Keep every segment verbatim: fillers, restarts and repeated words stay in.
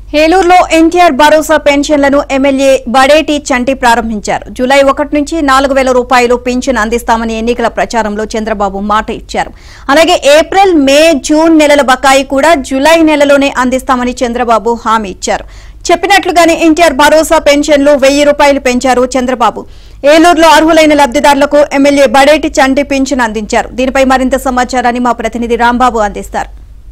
ఏలూరులో ఎన్టీఆర్ భరోసా పెన్షన్లను ఎమ్మెల్యే బడేటి చంటి ప్రారంభించారు. జూలై ఒకటి నుంచి నాలుగు వేల రూపాయలు పింఛన్ అందిస్తామని ఎన్నికల ప్రచారంలో చంద్రబాబు మాట ఇచ్చారు. అలాగే ఏప్రిల్, మే, జూన్ నెలల బకాయి కూడా జూలై నెలలోనే అందిస్తామని చంద్రబాబు హామీ ఇచ్చారు. చెప్పినట్లుగానే ఎన్టీఆర్ భరోసా పెన్షన్లు వెయ్యి రూపాయలు పెంచారు చంద్రబాబు. ఏలూరులో అర్హులైన లబ్దిదారులకు ఎమ్మెల్యే బడేటి చంటి పింఛన్ అందించారు. దీనిపై మరింత సమాచారాన్ని మా ప్రతినిధి రాంబాబు అందిస్తారు.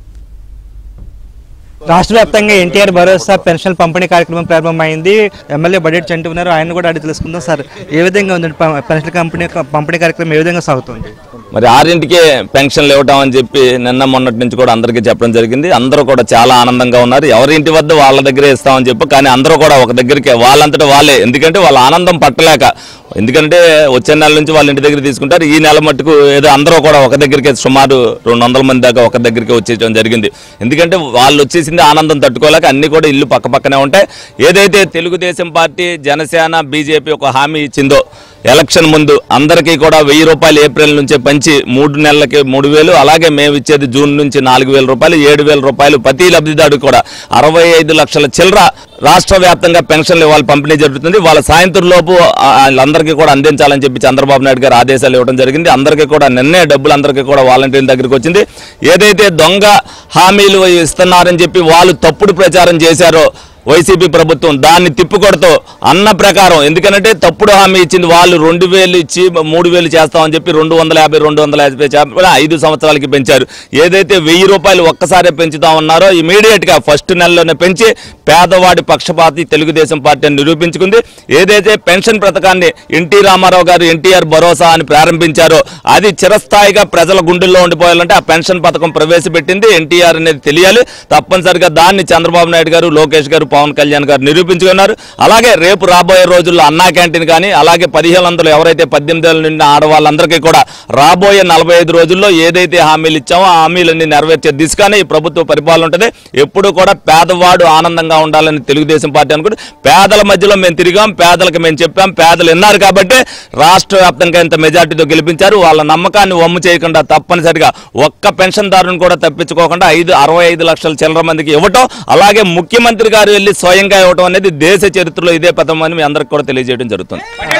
రాష్ట్ర వ్యాప్తంగా ఎన్టీఆర్ భరోసా పెన్షన్ పంపిణీ కార్యక్రమం ప్రారంభమైంది. ఎమ్మెల్యే బడేటి చంటి ఉన్నారు, ఆయన కూడా అడిగి తెలుసుకుందాం. సార్, ఏ విధంగా ఉంది పెన్షన్ కంపెనీ పంపిణీ కార్యక్రమం, ఏ విధంగా సాగుతుంది? మరి ఆరింటికే పెన్షన్లు ఇవ్వటం అని చెప్పి నిన్న మొన్నటి నుంచి కూడా అందరికీ చెప్పడం జరిగింది. అందరూ కూడా చాలా ఆనందంగా ఉన్నారు. ఎవరింటి వద్ద వాళ్ళ దగ్గరే ఇస్తామని చెప్పి, కానీ అందరూ కూడా ఒక దగ్గరికి వాళ్ళంతటా వాళ్ళే, ఎందుకంటే వాళ్ళ ఆనందం పట్టలేక, ఎందుకంటే వచ్చే నెల నుంచి వాళ్ళ ఇంటి దగ్గర తీసుకుంటారు. ఈ నెల మట్టుకు ఏదో అందరూ కూడా ఒక దగ్గరికి సుమారు రెండు వందల మంది దాకా ఒక దగ్గరికి వచ్చేయడం జరిగింది. ఎందుకంటే వాళ్ళు వచ్చేసింది ఆనందం తట్టుకోలేక అన్ని కూడా ఇల్లు పక్క పక్కనే ఉంటాయి. ఏదైతే తెలుగుదేశం పార్టీ, జనసేన, బీజేపీ ఒక హామీ ఇచ్చిందో ఎలక్షన్ ముందు అందరికీ కూడా వెయ్యి రూపాయలు ఏప్రిల్ నుంచే పంచి మూడు నెలలకి మూడు వేలు అలాగే మేము ఇచ్చేది జూన్ నుంచి నాలుగు వేల రూపాయలు ఏడు వేల రూపాయలు ప్రతి లబ్ధిదారు కూడా అరవై ఐదు లక్షల చిల్లర రాష్ట్ర వ్యాప్తంగా పెన్షన్లు ఇవాళ పంపిణీ జరుగుతుంది. వాళ్ళ సాయంత్రం లోపు వాళ్ళందరికీ కూడా అందించాలని చెప్పి చంద్రబాబు నాయుడు గారు ఆదేశాలు ఇవ్వడం జరిగింది. అందరికీ కూడా నిన్నే డబ్బులు అందరికీ కూడా వాలంటీర్ల దగ్గరికి వచ్చింది. ఏదైతే దొంగ హామీలు ఇస్తున్నారని చెప్పి వాళ్ళు తప్పుడు ప్రచారం చేశారో వైసీపీ ప్రభుత్వం, దాన్ని తిప్పికొడుతూ అన్న ప్రకారం, ఎందుకంటే తప్పుడు హామీ ఇచ్చింది వాళ్ళు రెండు వేలు ఇచ్చి మూడు వేలు చేస్తామని చెప్పి రెండు వందల యాభై రెండు వందల యాభై ఐదు సంవత్సరాలకి పెంచారు. ఏదైతే వెయ్యి రూపాయలు ఒక్కసారి పెంచుతామన్నారో ఇమీడియట్ గా ఫస్ట్ నెలలోనే పెంచి పేదవాడి పక్షపాతి తెలుగుదేశం పార్టీ అని నిరూపించుకుంది. ఏదైతే పెన్షన్ పథకాన్ని ఎన్టీ రామారావు గారు ఎన్టీఆర్ భరోసా అని ప్రారంభించారో అది చిరస్థాయిగా ప్రజల గుండెల్లో ఉండిపోయాలంటే ఆ పెన్షన్ పథకం ప్రవేశపెట్టింది ఎన్టీఆర్ అనేది తెలియాలి. తప్పనిసరిగా దాన్ని చంద్రబాబు నాయుడు గారు, లోకేష్ గారు, పవన్ కళ్యాణ్ గారు నిరూపించుకున్నారు. అలాగే రేపు రాబోయే రోజుల్లో అన్నా క్యాంటీన్ కానీ, అలాగే పదిహేను వందలు ఎవరైతే పద్దెనిమిది ఏళ్ళ నిండిన ఆడవాళ్ళందరికీ కూడా రాబోయే నలభై ఐదు రోజుల్లో ఏదైతే హామీలు ఇచ్చామో ఆ హామీలన్నీ నెరవేర్చే దిశగానే ఈ ప్రభుత్వ పరిపాలన ఉంటుంది. ఎప్పుడు కూడా పేదవాడు ఆనందంగా ఉండాలని తెలుగుదేశం పార్టీ అనుకుంటే, పేదల మధ్యలో మేము తిరిగాం, పేదలకు మేము చెప్పాం, పేదలు విన్నారు కాబట్టి రాష్ట్ర వ్యాప్తంగా ఇంత మెజార్టీతో గెలిపించారు. వాళ్ళ నమ్మకాన్ని వమ్ము చేయకుండా తప్పనిసరిగా ఒక్క పెన్షన్దారుని కూడా తప్పించుకోకుండా ఐదు అరవై ఐదు లక్షల చిల్లర మందికి ఇవ్వటం, అలాగే ముఖ్యమంత్రి గారు వెళ్ళి స్వయంగా ఇవ్వటం అనేది దేశ చరిత్రలో ఇదే పథకం అని మీ అందరికి కూడా తెలియజేయడం జరుగుతుంది.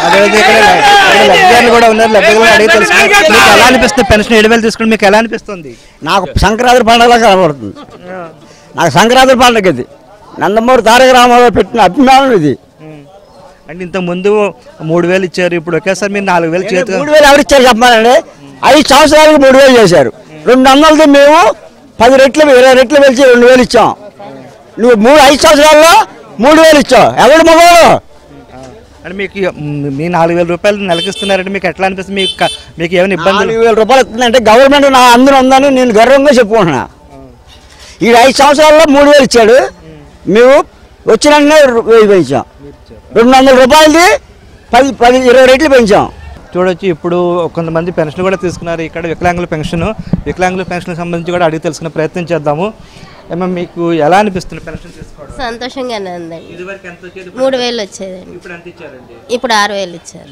పెన్షన్ ఏడు వేలు తీసుకుని మీకు ఎలా అనిపిస్తుంది? నాకు సంక్రాంతి పండుగలా కనబడుతుంది. నాకు సంక్రాంతి పండుగ ఇది నందమూరి తారక రామారావు పెట్టిన అభిమానం ఇది. అంటే ఇంత ముందు మూడు వేలు ఇచ్చారు, ఇప్పుడు ఒకేసారి మీరు నాలుగు వేలు చేతి మూడు వేలు ఎవరు ఇచ్చారు చెప్పాలండి? ఐదు సంవత్సరాలకు మూడు వేలు చేశారు. రెండు వందలది మేము పది రెట్లు ఇరవై రెట్లు వెలిచి రెండు వేలు ఇచ్చాం. నువ్వు మూడు ఐదు సంవత్సరాల్లో మూడు వేలు ఇచ్చావు, ఎవడు మగవాడు? అంటే మీకు మీ నాలుగు వేల రూపాయలు నెలకిస్తున్నారంటే మీకు ఎట్లా అనిపిస్తుంది? మీకు మీకు ఏమైనా ఇబ్బంది? నాలుగు వేల రూపాయలు ఇస్తుందంటే గవర్నమెంట్ నా అందరూ ఉందని నేను గర్వంగా చెప్పుకుంటున్నా. ఈ ఐదు సంవత్సరాల్లో మూడు వేలు ఇచ్చాడు, మేము వచ్చిన వెయ్యి పెంచాం. రెండు వందల రూపాయలది పది పది ఇరవై రెట్లు పెంచాం. చూడొచ్చు, ఇప్పుడు కొంతమంది పెన్షన్ కూడా తీసుకున్నారు. ఇక్కడ వికలాంగుల పెన్షన్ వికలాంగుల పెన్షన్ సంబంధించి కూడా అడిగి తెలుసుకునే ప్రయత్నం చేద్దాము. ఏమో మీకు ఎలా అనిపిస్తుంది పెన్షన్ తీసుకోవడం? సంతోషంగానే ఉందండి. మూడు వేలు వచ్చేదండి, ఇప్పుడు ఆరు వేలు ఇచ్చారు.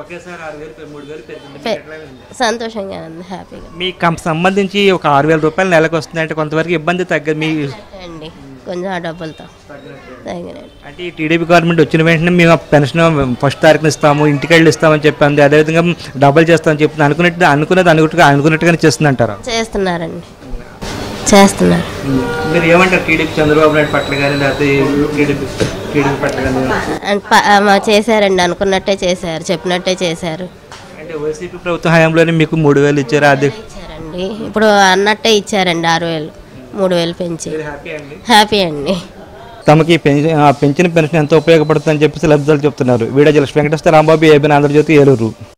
సంతోషంగా ఉంది, హ్యాపీగా. మీకు సంబంధించి ఒక ఆరు వేల రూపాయలు నెలకు వస్తుందంటే కొంతవరకు ఇబ్బంది తగ్గదు మీ అండి, కొంచెం ఆ డబ్బులతో తగ్గినండి. అంటే ఈ టీడీపీ గవర్నమెంట్ వచ్చిన వెంటనే మేము పెన్షన్ ఫస్ట్ తారీఖున ఇస్తాము, ఇంటికి వెళ్ళి ఇస్తామని చెప్పింది, అదేవిధంగా డబ్బులు చేస్తామని చెప్పింది. అనుకున్నట్టు అనుకున్నది అనుకున్నట్టుగా అనుకున్నట్టుగానే చేస్తుందంటారా? చేస్తున్నారండి, చేస్తున్నారు. మీరు ఏమంటారు టీడీపీ చంద్రబాబు నాయుడు పట్ల కానీ లేకపోతే టీడీపీ టీడీపీ పట్ల కానీ? చేశారండి, అనుకున్నట్టే చేశారు, చెప్పినట్టే చేశారు. అంటే వైసీపీ ప్రభుత్వ హయాంలోనే మీకు మూడు వేలు ఇచ్చారు, అది ఇచ్చారండి. ఇప్పుడు అన్నట్టే ఇచ్చారండి, ఆరు వేలు మూడు వేలు పెంచి హ్యాపీ అండి. తమకి పెంచిన పెన్షన్ ఎంతో ఉపయోగపడుతుందని చెప్పేసి లబ్ధిదారులు చెప్తున్నారు. Video journalist Venkateswara Rambabu, ABN Andhra Jyothy, Eluru.